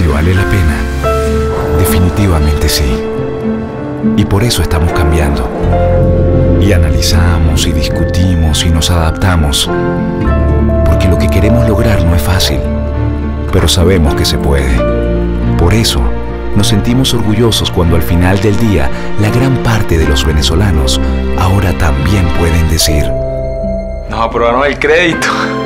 si vale la pena, definitivamente sí. Y por eso estamos cambiando. Y analizamos y discutimos y nos adaptamos. Porque lo que queremos lograr no es fácil, pero sabemos que se puede. Por eso, nos sentimos orgullosos cuando al final del día, la gran parte de los venezolanos ahora también pueden decir: nos aprobaron el crédito.